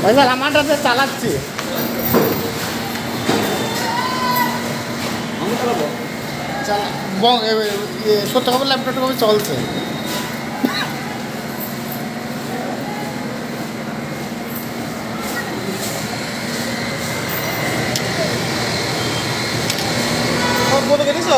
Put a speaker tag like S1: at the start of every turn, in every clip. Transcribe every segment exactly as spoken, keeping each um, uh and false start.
S1: ভাইজান আমারটাতে চালাচ্ছি। সত্য খবর ল্যাপটপটা কবে চলছে। বন্ধ করে দিস।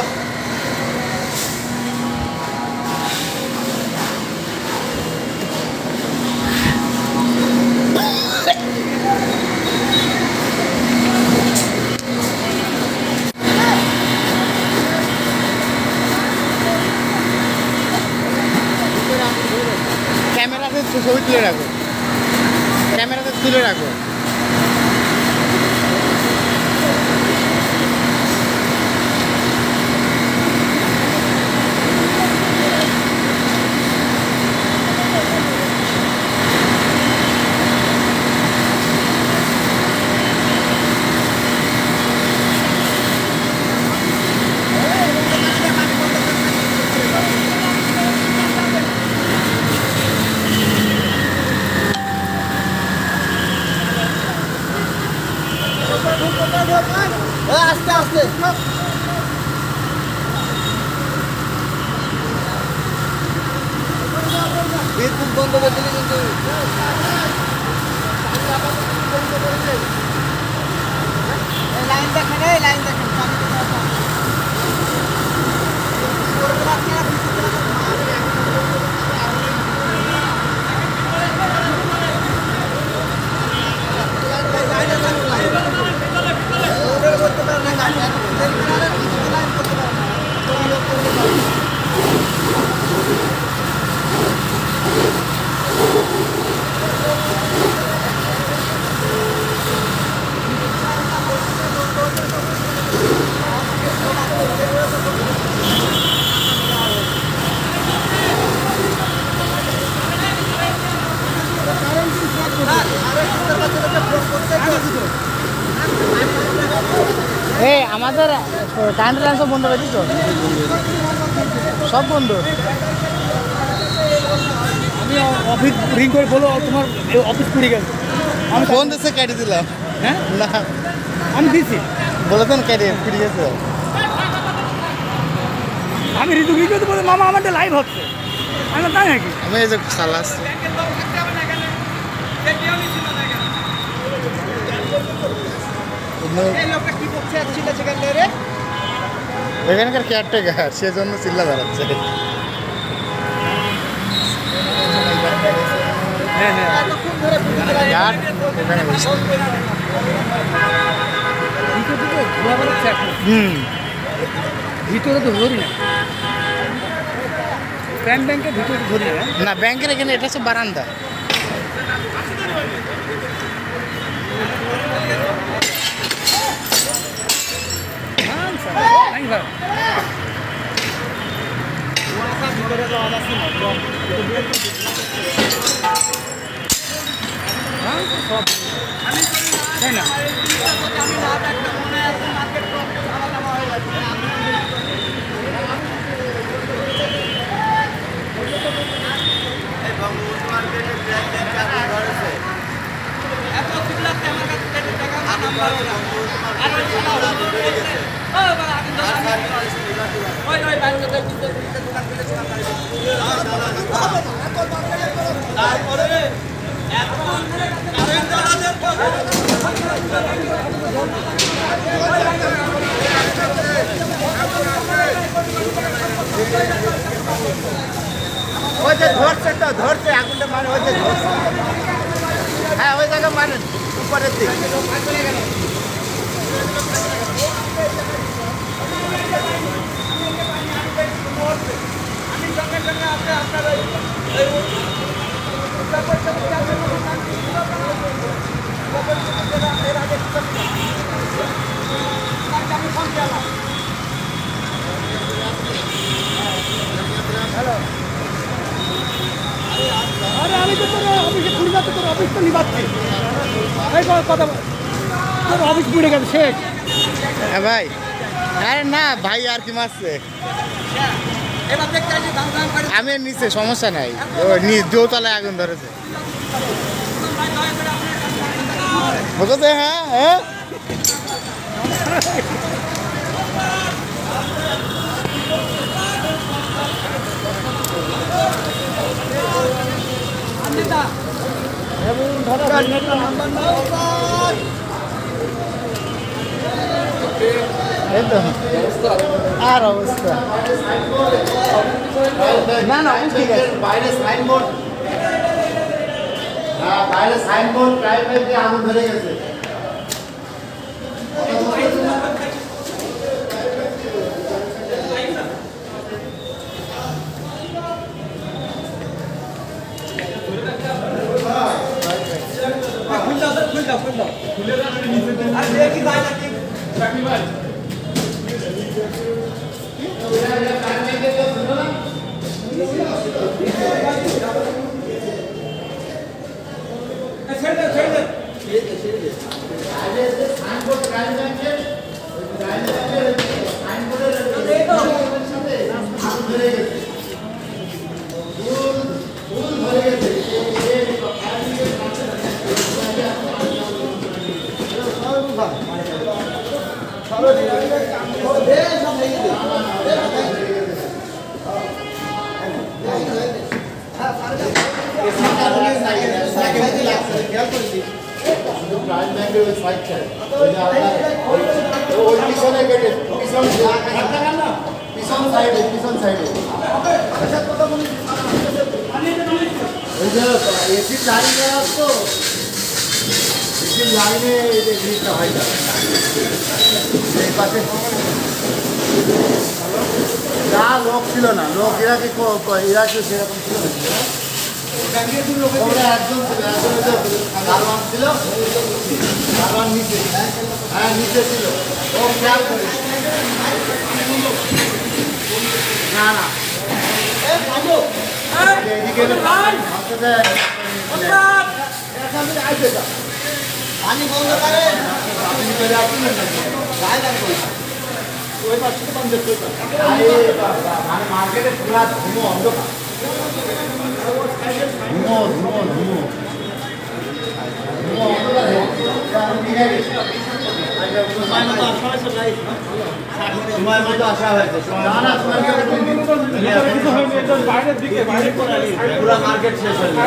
S1: ক্যামেরাতে ছবি তুলে রাখো, ক্যামেরাতে তুলে রাখো। আস্তে আস্তে বিদ্যুৎ বন্ধ করে দিলে কিন্তু লাইন দেখেন, এই লাইন দেখেন। এই আমাদের কারেন্ট লাইন সব বন্ধ করে দিচ্ছ, সব বন্ধ।
S2: আমি অফিস রিং করে বলো তোমার অফিস পুড়ে গেছে।
S1: আমি ফোন দিচ্ছে কেটে দিলাম।
S2: হ্যাঁ
S1: না
S2: আমি দিচ্ছি,
S1: বলেছেন কেটে ফিরে গেছে।
S2: আমি ঋতু রিং করতে বলে মামা আমাদের লাইভ হচ্ছে। আমি তাই নাকি
S1: আমি এই যে খালাস এখানকার কেয়ারটেকার, সেজন্য চিল্লা বেড়াচ্ছে।
S2: হ্যাঁ হ্যাঁ
S1: হুম
S2: ভিতরে তো ধরি না, ব্যাংক ব্যাংকের ভিতরে ধরি না।
S1: না ব্যাংকের এখানে এটা হচ্ছে বারান্দা।
S2: তাই না
S1: ওই যে ধরছে তো ধরছে আগুনটা মানে ওই যে ধরছে। হ্যাঁ ওই জায়গা মানেন উপরের দিক।
S2: আরে আমি তো তোর অফিসে ঘুরে যাচ্ছি, তোর অফিস তো নিবাচ্ছি। এই কথা তোর অফিস পুড়ে গেছে শেষ।
S1: হ্যাঁ ভাই, আরে না ভাই আর কি মারছে। আমি নিচে সমস্যা নাই, দোতলায় আগুন ধরেছে। হতে হ্যাঁ হ্যাঁ আর অবস্থা না না ঠিক আছে বাইরে সাইনবোর্ড হ্যাঁ বাইরে সাইনবোর্ড প্রাইভেটে আগুন ধরে গেছে লাইনে জিনিসটা হয় না এই পাশে যা লোক ছিল না লোক এরা কি এরা কি সেরকম ছিল না একজন দারোয়ান ছিল দারোয়ান নিচে হ্যাঁ নিচে ছিল ও খেয়াল করে না না এদিকে পানি বন্ধ করেন ওই পাশে বন্ধ মানে মার্কেটে পুরা ধুমো অন্ধকার ধুমো ধুমো ধুমো ধুমো অন্ধকার সময় মতো আসা হয়েছে বাইরের দিকে বাইরে পুরো মার্কেট শেষ হয়েছে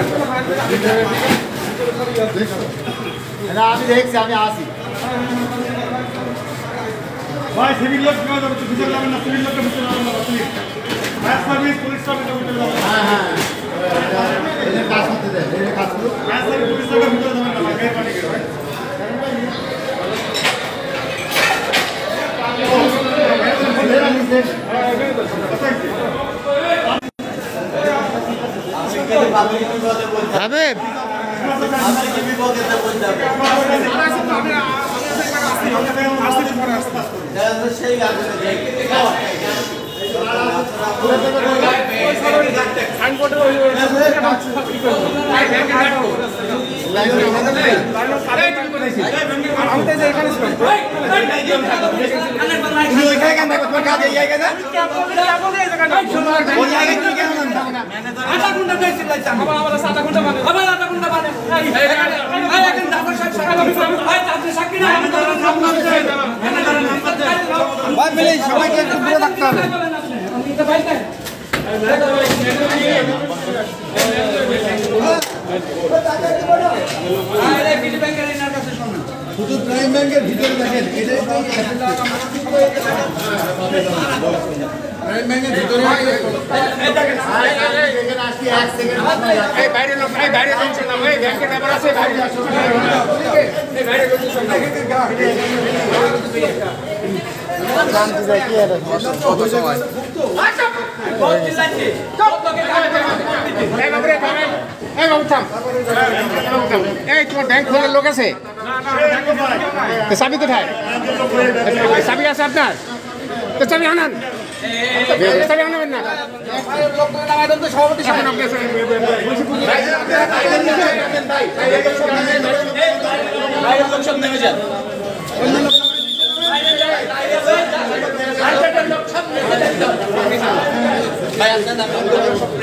S1: না আমি দেখছি আমি আসি
S3: ভাই সিভিল লোক কেউ যাবে ভিতরে যাবেন না সিভিল লোককে ভিতরে যাবেন না please fire service police service ভিতরে যাবেন
S1: হ্যাঁ হ্যাঁ এদের কাজ করতে দেন এদের কাজ করুন
S3: ফায়ার সার্ভিস পুলিশ সার্ভিস ভিতরে যাবেন না ভাই পানি গেল
S1: হাবিব সেই সবাইকে একটু দূরে থাকতে হবে শুধু প্রাইম ব্যাংকের ভিতরে দেখেন প্রাইম ব্যাংকের ভিতরে বাইরে লোক বাইরে ব্যাংকের ব্যাপার আছে কত সময় এই তোমার ব্যাংক খোলার লোক আছে চাবি কোথায় চাবি আছে আপনার তো চাবি আনান চাবি আনাবেন না সভাপতি নেমে যান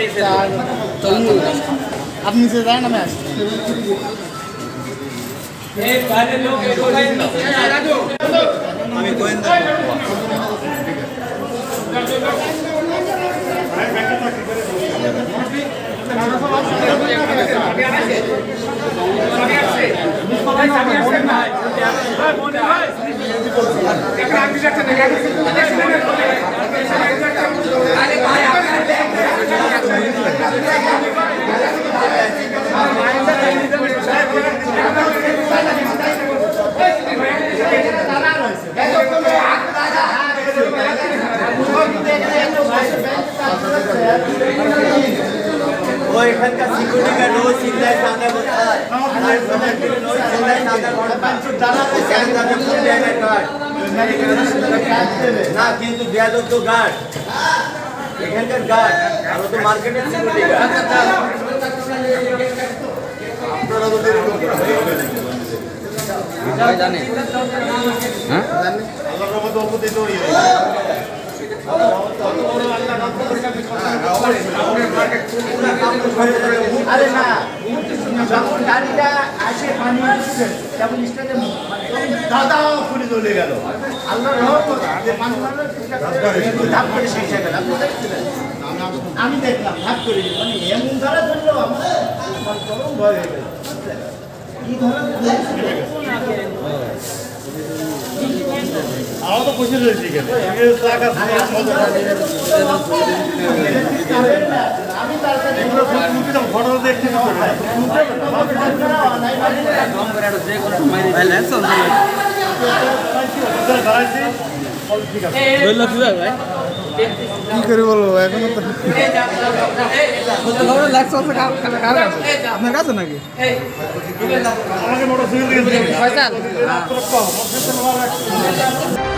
S1: আপনি যে যান আমি আসছি আমি গোয়েন্দা वो एखानकार सिक्युरिटी गार्ड रोज चिल्लाय सांगा बोलतात आणि रोज चिल्लाय सांगा बोलतात त्याने फुल द्यायला गार्ड ना কিন্তু বেয়াদব তো গার্ড এখানকার গার্ড আর তো মার্কেটের সিকিউরিটি গার্ড আপনারা তো দেরি করতে ভাই জানেন হ্যাঁ জানেন আল্লাহর রহমতে অল্প দিতে হই আরে না যখন গাড়িটা আসে পানি তখন স্টেজে দাদা ফুলে চলে গেল আল্লাহর রহমত যে পানি ধাপ করে শেষ হয়ে গেল আমি দেখলাম ভাগ করে মানে এমন ধরা ধরলো আমার চরম ভয় হয়ে গেল কি ধরা আরো তো বসে রয়েছি কেন আমি তার সাথে ফটো দেখতে কি করে বলবো এখনো তো আপনার কাছে নাকি আমাকে মোটরসাইকেল